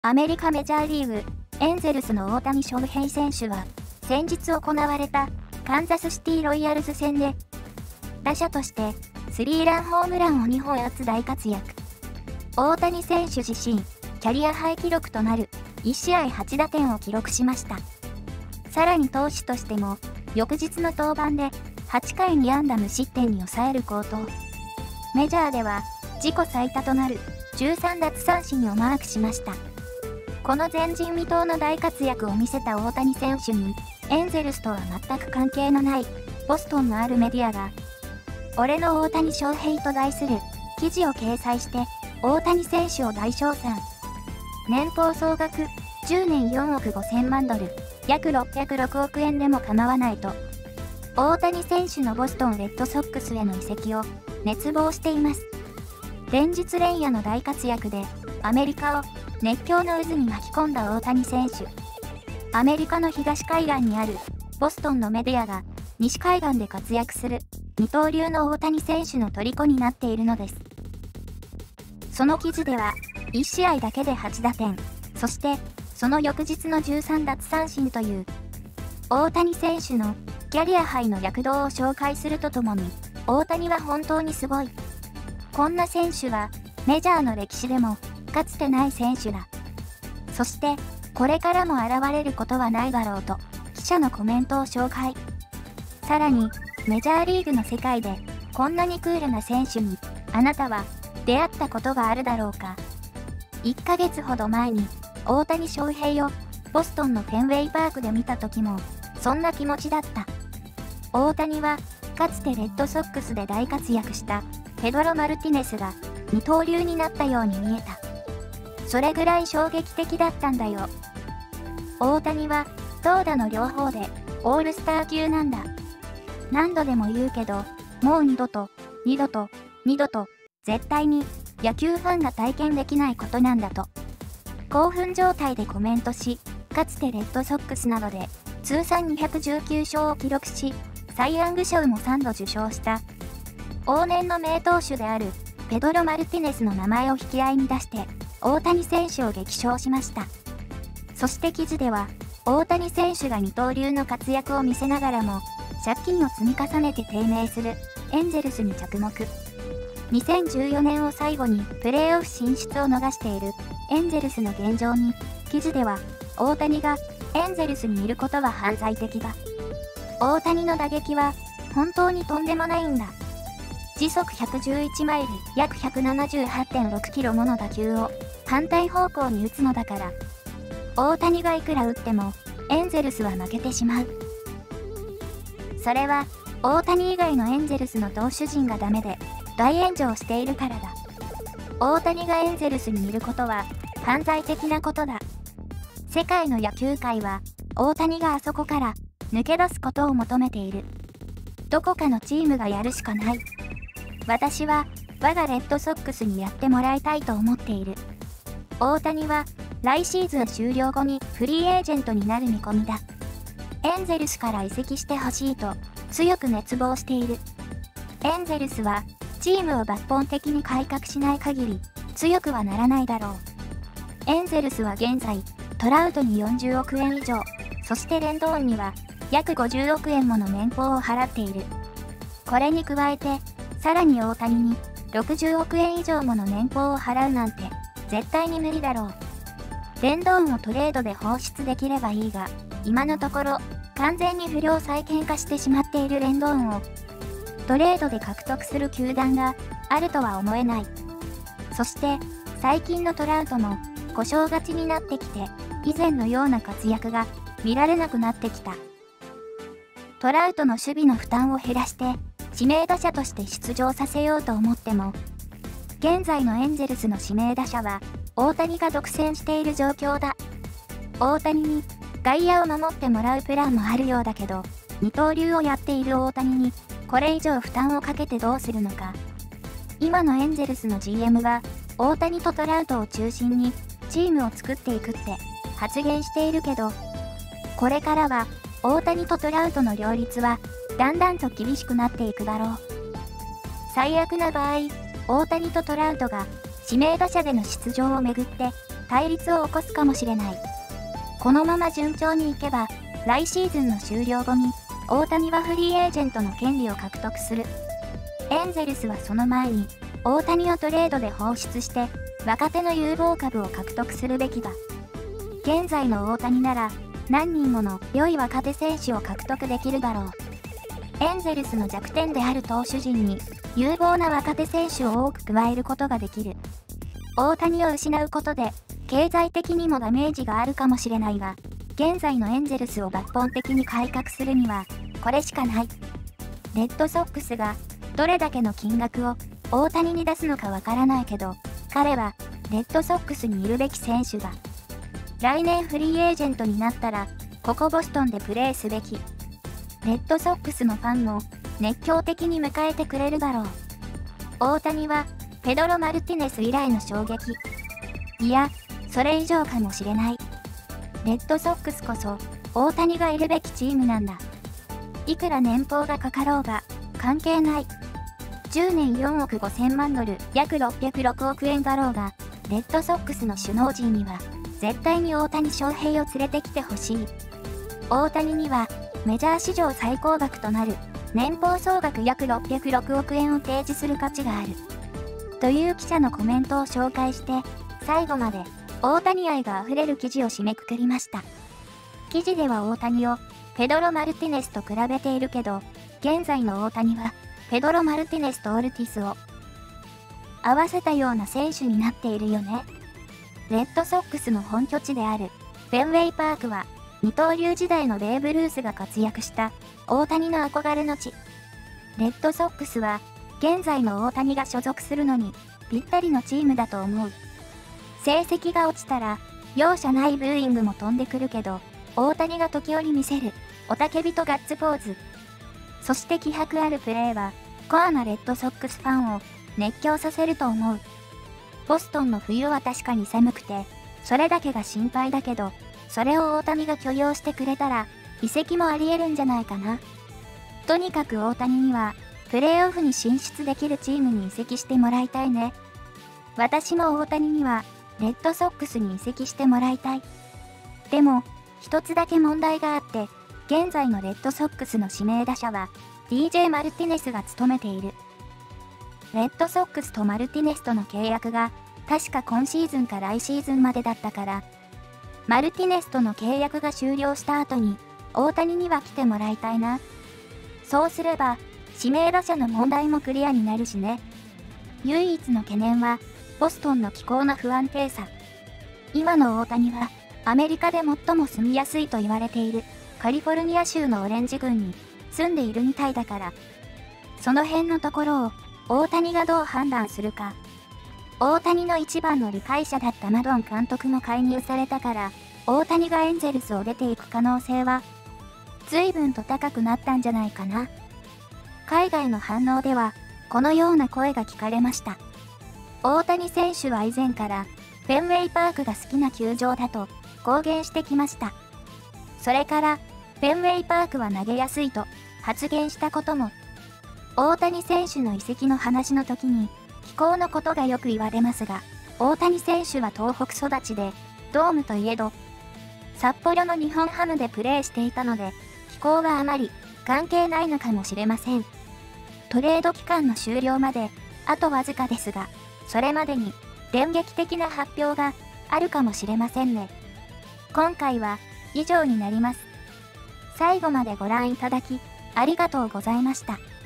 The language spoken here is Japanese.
アメリカメジャーリーグ、エンゼルスの大谷翔平選手は、先日行われたカンザスシティロイヤルズ戦で、打者としてスリーランホームランを2本打つ大活躍。大谷選手自身、キャリアハイ記録となる1試合8打点を記録しました。さらに投手としても、翌日の登板で8回2安打無失点に抑える好投。メジャーでは自己最多となる13奪三振をマークしました。この前人未到の大活躍を見せた大谷選手に、エンゼルスとは全く関係のないボストンのあるメディアが、俺の大谷翔平と題する記事を掲載して、大谷選手を大称賛。年俸総額10年4億5000万ドル、約606億円でも構わないと、大谷選手のボストンレッドソックスへの移籍を熱望しています。連日連夜の大活躍で、アメリカを熱狂の渦に巻き込んだ大谷選手。アメリカの東海岸にあるボストンのメディアが西海岸で活躍する二刀流の大谷選手の虜になっているのです。その記事では1試合だけで8打点、そしてその翌日の13奪三振という大谷選手のキャリアハイの躍動を紹介するとともに、大谷は本当にすごい。こんな選手はメジャーの歴史でもかつてない選手だ。そしてこれからも現れることはないだろうと記者のコメントを紹介。さらにメジャーリーグの世界でこんなにクールな選手にあなたは出会ったことがあるだろうか。1ヶ月ほど前に大谷翔平をボストンのフェンウェイパークで見た時もそんな気持ちだった。大谷はかつてレッドソックスで大活躍したペドロ・マルティネスが二刀流になったように見えた。それぐらい衝撃的だったんだよ。大谷は投打の両方でオールスター級なんだ。何度でも言うけど、もう二度と絶対に野球ファンが体験できないことなんだと興奮状態でコメントし、かつてレッドソックスなどで通算219勝を記録し、サイ・ヤング賞も3度受賞した往年の名投手であるペドロ・マルティネスの名前を引き合いに出して大谷選手を激賞しました。そして記事では大谷選手が二刀流の活躍を見せながらも借金を積み重ねて低迷するエンゼルスに着目。2014年を最後にプレーオフ進出を逃しているエンゼルスの現状に、記事では大谷がエンゼルスにいることは犯罪的だ。大谷の打撃は本当にとんでもないんだ。時速111マイル約 178.6 キロもの打球を反対方向に打つのだから、大谷がいくら打ってもエンゼルスは負けてしまう。それは大谷以外のエンゼルスの投手陣がダメで大炎上しているからだ。大谷がエンゼルスにいることは犯罪的なことだ。世界の野球界は大谷があそこから抜け出すことを求めている。どこかのチームがやるしかない。私は我がレッドソックスにやってもらいたいと思っている。大谷は来シーズン終了後にフリーエージェントになる見込みだ。エンゼルスから移籍してほしいと強く熱望している。エンゼルスはチームを抜本的に改革しない限り強くはならないだろう。エンゼルスは現在トラウトに40億円以上、そしてレンドーンには約50億円もの年俸を払っている。これに加えてさらに大谷に60億円以上もの年俸を払うなんて絶対に無理だろう。レンドーンをトレードで放出できればいいが、今のところ完全に不良債権化してしまっているレンドーンをトレードで獲得する球団があるとは思えない。そして最近のトラウトも故障がちになってきて、以前のような活躍が見られなくなってきた。トラウトの守備の負担を減らして指名打者として出場させようと思っても、現在のエンゼルスの指名打者は大谷が独占している状況だ。大谷に外野を守ってもらうプランもあるようだけど、二刀流をやっている大谷にこれ以上負担をかけてどうするのか。今のエンゼルスの GM は大谷とトラウトを中心にチームを作っていくって発言しているけど、これからは大谷とトラウトの両立はだんだんと厳しくなっていくだろう。最悪な場合、大谷とトラウトが指名打者での出場をめぐって対立を起こすかもしれない。このまま順調にいけば、来シーズンの終了後に、大谷はフリーエージェントの権利を獲得する。エンゼルスはその前に、大谷をトレードで放出して、若手の有望株を獲得するべきだ。現在の大谷なら、何人もの良い若手選手を獲得できるだろう。エンゼルスの弱点である投手陣に、有望な若手選手を多く加えることができる。大谷を失うことで、経済的にもダメージがあるかもしれないが、現在のエンゼルスを抜本的に改革するには、これしかない。レッドソックスが、どれだけの金額を大谷に出すのかわからないけど、彼は、レッドソックスにいるべき選手だ。来年フリーエージェントになったら、ここボストンでプレーすべき。レッドソックスのファンも、熱狂的に迎えてくれるだろう。大谷は、ペドロ・マルティネス以来の衝撃。いや、それ以上かもしれない。レッドソックスこそ、大谷がいるべきチームなんだ。いくら年俸がかかろうが、関係ない。10年4億5000万ドル、約606億円だろうが、レッドソックスの首脳陣には、絶対に大谷翔平を連れてきてほしい。大谷には、メジャー史上最高額となる、年俸総額約606億円を提示する価値がある。という記者のコメントを紹介して、最後まで、大谷愛が溢れる記事を締めくくりました。記事では大谷を、ペドロ・マルティネスと比べているけど、現在の大谷は、ペドロ・マルティネスとオルティスを合わせたような選手になっているよね。レッドソックスの本拠地であるフェンウェイパークは二刀流時代のベーブ・ルースが活躍した大谷の憧れの地。レッドソックスは現在の大谷が所属するのにぴったりのチームだと思う。成績が落ちたら容赦ないブーイングも飛んでくるけど、大谷が時折見せる雄たけびとガッツポーズ。そして気迫あるプレーはコアなレッドソックスファンを熱狂させると思う。ボストンの冬は確かに寒くて、それだけが心配だけど、それを大谷が許容してくれたら、移籍もあり得るんじゃないかな。とにかく大谷には、プレーオフに進出できるチームに移籍してもらいたいね。私も大谷には、レッドソックスに移籍してもらいたい。でも、一つだけ問題があって、現在のレッドソックスの指名打者は、DJ マルティネスが務めている。レッドソックスとマルティネスとの契約が、確か今シーズンか来シーズンまでだったから、マルティネスとの契約が終了した後に、大谷には来てもらいたいな。そうすれば、指名打者の問題もクリアになるしね。唯一の懸念は、ボストンの気候の不安定さ。今の大谷は、アメリカで最も住みやすいと言われている、カリフォルニア州のオレンジ郡に住んでいるみたいだから、その辺のところを、大谷がどう判断するか。大谷の一番の理解者だったマドン監督も解任されたから、大谷がエンゼルスを出ていく可能性は、随分と高くなったんじゃないかな。海外の反応では、このような声が聞かれました。大谷選手は以前から、フェンウェイパークが好きな球場だと公言してきました。それから、フェンウェイパークは投げやすいと発言したことも。大谷選手の移籍の話の時に、気候のことがよく言われますが、大谷選手は東北育ちで、ドームといえど、札幌の日本ハムでプレーしていたので、気候はあまり関係ないのかもしれません。トレード期間の終了まで、あとわずかですが、それまでに電撃的な発表があるかもしれませんね。今回は以上になります。最後までご覧いただき、ありがとうございました。